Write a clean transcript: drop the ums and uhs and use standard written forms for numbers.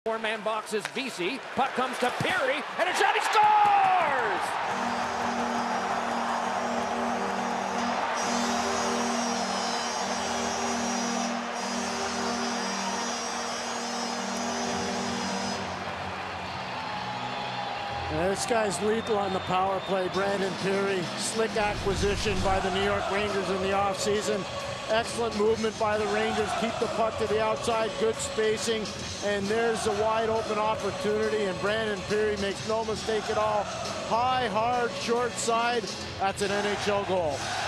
Four-man box is VC. Puck comes to Peary, and a shot, he scores! This guy's lethal on the power play, Brandon Peary. Slick acquisition by the New York Rangers in the offseason. Excellent movement by the Rangers. Keep the puck to the outside, good spacing, and there's a wide open opportunity, and Brandon Peary makes no mistake at all. High, hard, short side. That's an NHL goal.